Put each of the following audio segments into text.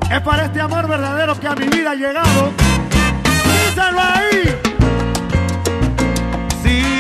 Es para este amor verdadero que a mi vida ha llegado. ¡Díselo ahí! Sí.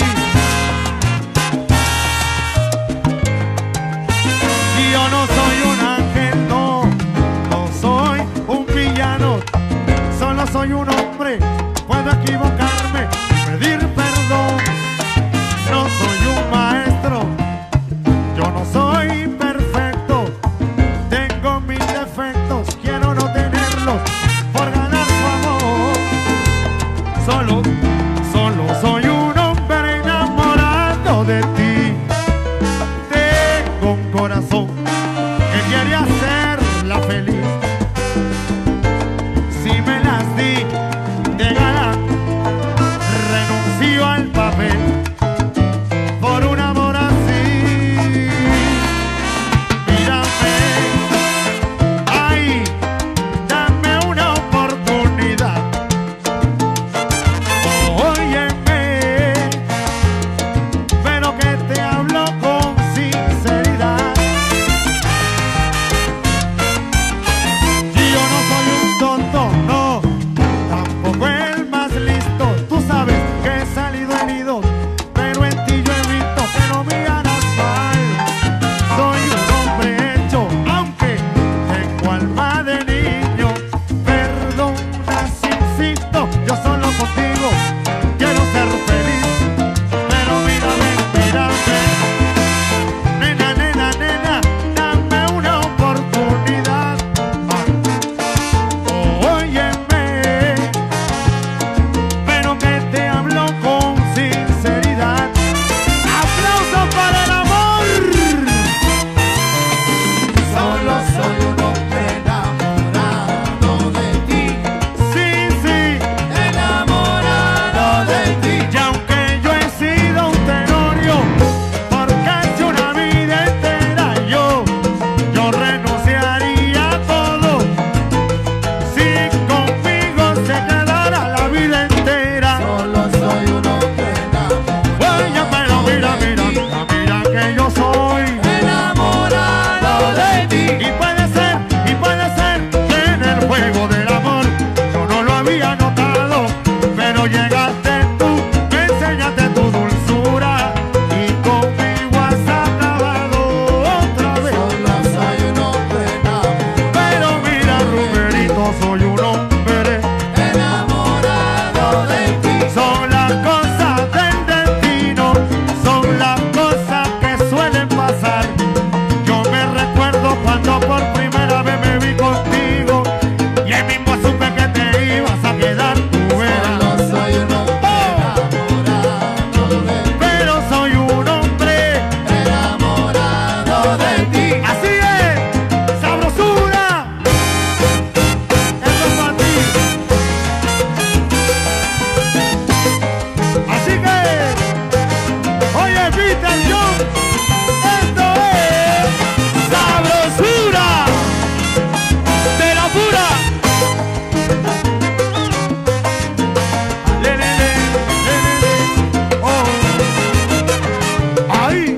Y yo no soy un ángel, no. No soy un villano. Solo soy un hombre. Puedo equivocarme, pedir perdón. No soy un maestro. Yo no soy perfecto. Tengo mis defectos. Quiero no tenerlos por ganar tu amor. Solo soy un hombre enamorado de ti. Tengo un corazón que quiere hacerla feliz. Si me las di de gana, renuncio al papel por un amor así. Mírame, ay, dame una oportunidad. Óyeme, pero que te hablo con sinceridad. Y yo no soy un tonto, no, tampoco el más listo. Tú sabes que he salido herido, pero en ti yo he visto que no me harás mal. Soy un hombre hecho, aunque tengo alma de niño. Perdona si insisto, yo solo contigo quiero ser feliz. Pero mírame, nena, nena, nena, dame una oportunidad. Óyeme, pero que te hablo con sinceridad. ¡Aplausos para el amor! Solo soy un hombre enamorado de ti, Sí, sí. enamorado de ti. Y aunque yo he sido un tenorio por casi una vida entera, yo renunciaría a todo si conmigo se quedara la vida entera. Solo soy un hombre Oye, pero mira, mira, mira, mira que yo soy. enamorado de ti. Y puede ser que en el juego del amor yo no lo había notado, pero llegaste tú, me enseñaste tu dulzura y conmigo has acabado otra vez. Solo soy un hombre Pero mira, Rumerito, soy un hombre. enamorado de ti. Son las cosas del destino, son las cosas que suelen pasar. Yo me recuerdo cuando por primera vez me vi contigo y ahí mismo supe que te ibas a quedar, tú verás. Solo soy un hombre enamorado de ti. Pero soy un hombre, Enamorado de ti. así es, sabrosura. Eso es para ti. Así que, oye, Peter John, esto es sabrosura de la pura. Le, le, le, oh. Ahí.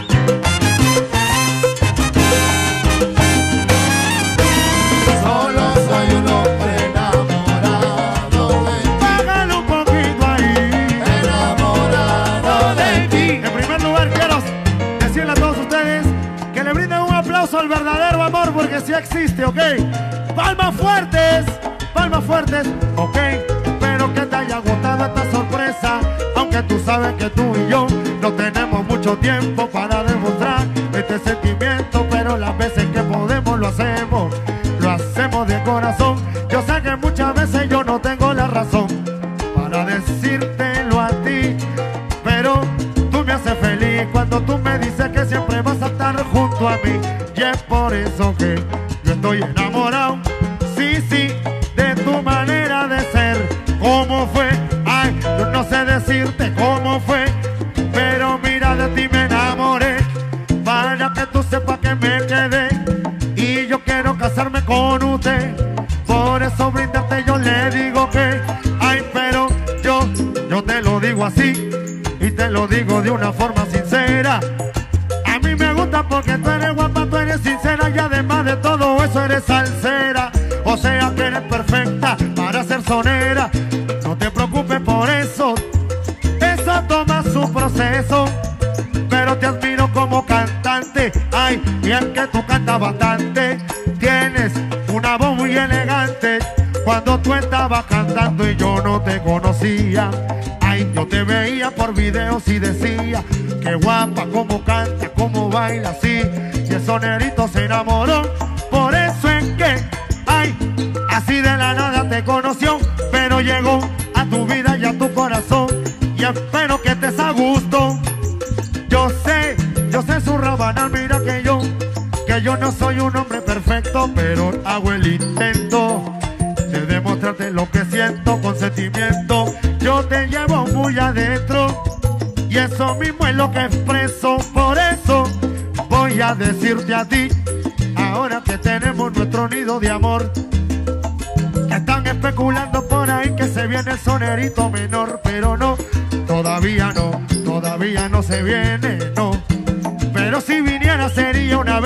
Solo soy un hombre enamorado de ti. Págale un poquito ahí. Enamorado de ti. En primer lugar, quiero decirle a todos ustedes que le brinden un aplauso al verdadero amor, porque sí existe, ¿ok? Palmas fuertes, ¿ok? Espero que te haya gustado esta sorpresa, aunque tú sabes que tú y yo no tenemos mucho tiempo para demostrar este sentimiento, pero las veces que podemos lo hacemos de corazón. Yo sé que muchas veces yo no tengo la razón para decírtelo a ti, pero tú me haces feliz cuando tú me dices que siempre vas a estar junto a mí. Y es por eso que yo estoy enamorado, sí, sí, de tu manera de ser. ¿Cómo fue? Ay, yo no sé decirte cómo fue, pero mira, de ti me enamoré. Para que tú sepas que me quedé y yo quiero casarme con usted. Por eso brindarte yo le digo que, ay, pero yo te lo digo así y te lo digo de una forma sincera. A mí me gusta porque tú eres guapa, tú eres sincera y además de todo eso eres salsera. eres perfecta para ser sonera. No te preocupes por eso, eso toma su proceso. Pero te admiro como cantante, ay, y es que tú cantas bastante. Tienes una voz muy elegante. Cuando tú estabas cantando y yo no te conocía, ay, yo te veía por videos y decía, qué guapa, cómo canta, cómo baila así. Y el sonerito se enamoró, por eso es que, ay, así de la nada te conoció. Pero llegó a tu vida y a tu corazón, y espero que estés a gusto. Yo sé su rabanal, mira que yo no soy un hombre perfecto, pero hago el intento de demostrarte lo que siento con sentimiento. Yo te llevo muy adentro y eso mismo es lo que expreso. Por eso voy a decirte a ti, ahora que tenemos nuestro nido de amor, que están especulando por ahí que se viene el sonerito menor, pero no, todavía no se viene, no. Pero si viniera sería una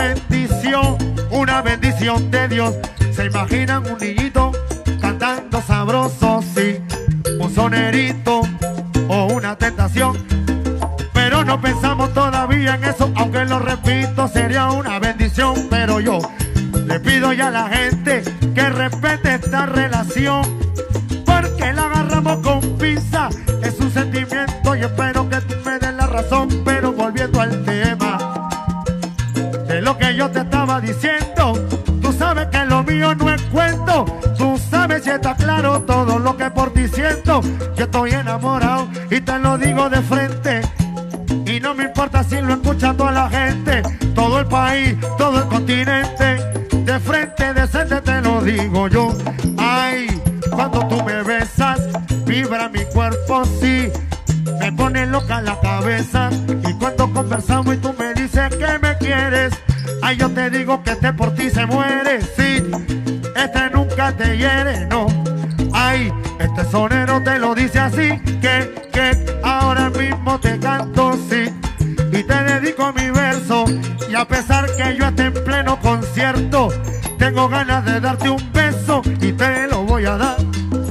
bendición de Dios. ¿Se imaginan un niñito cantando sabroso? Sí, un sonerito o una tentación. Pero no pensamos todavía en eso, aunque lo repito, sería una bendición. Pero yo le pido ya a la gente que respete esta relación, porque la agarramos con pinza, es un sentimiento y espero que tú me des la razón. Pero volviendo al tema de lo que yo te estaba diciendo, tú sabes que lo mío no es cuento, tú sabes y está claro todo lo que por ti siento. Yo estoy enamorado y te lo digo de frente, y no me importa si lo escucha toda la gente, todo el país, todo el continente. De frente, decente te lo digo yo. Ay, cuando tú me besas, vibra mi cuerpo, sí, me pone loca la cabeza. Y cuando conversamos y tú me dices que me quieres, ay, yo te digo que este por ti se muere, sí, este nunca te hiere, no. Ay, este sonero te lo dice así, que ahora mismo te canto, sí, y te dedico mi verso. Y a pesar que yo esté en pleno concierto, tengo ganas de darte un beso y te lo voy a dar.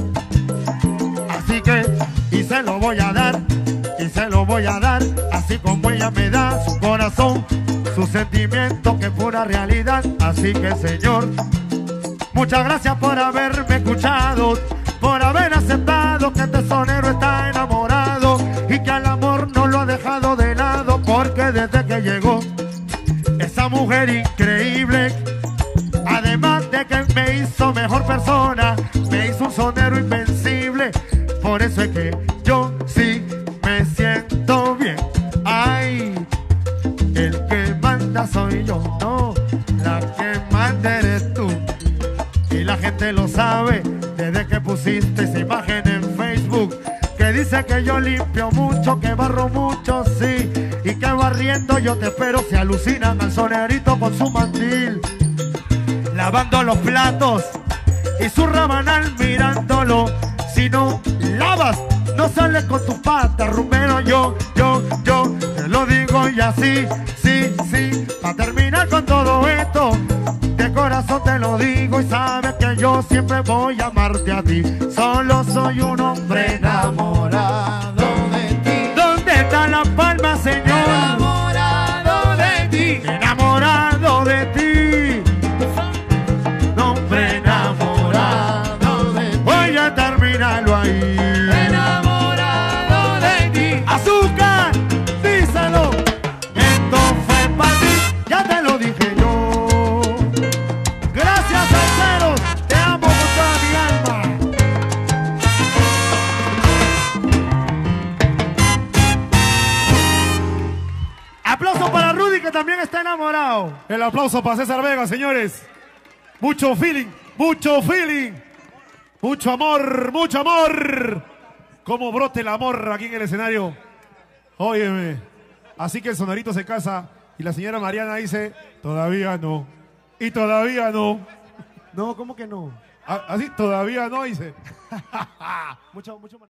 Así que, y se lo voy a dar, y se lo voy a dar, así como ella me da su corazón, su sentimiento que es pura realidad. Así que, Señor, muchas gracias por haberme escuchado, por haber aceptado que este sonero está enamorado y que al amor no lo ha dejado de lado, porque desde que llegó esa mujer increíble, además de que me hizo mejor persona, me hizo un sonero invencible. Por eso es que yo sí me siento bien. Ay, el que manda soy yo, no, la que manda eres tú. Y la gente lo sabe desde que pusiste esa imagen en Facebook, que dice que yo limpio mucho, que barro mucho, sí, y que barriendo yo te espero. Se alucinan al sonerito con su mandil, lavando los platos y su rabanal mirándolo. Si no lavas, no sales con tus patas, rumbero. Yo te lo digo y así, sí, para terminar con todo esto, de corazón te lo digo, y sabes que yo siempre voy a amarte a ti. Solo soy un hombre enamorado de ti. ¿Dónde está la palma, Señor? Enamorado de ti. Enamorado de ti. Hombre enamorado de ti. Voy a terminarlo ahí. Enamorado de ti. Azúcar, díselo. Esto fue para ti, ya te lo dije yo. Gracias, salseros, te amo con toda mi alma. Aplauso para Rudy, que también está enamorado. El aplauso para César Vega, señores. Mucho feeling, mucho feeling. Mucho amor, mucho amor. Cómo brote el amor aquí en el escenario. Óyeme. Así que el sonerito se casa y la señora Mariana dice, todavía no. Y todavía no. No, ¿cómo que no? Así, todavía no, dice. Mucho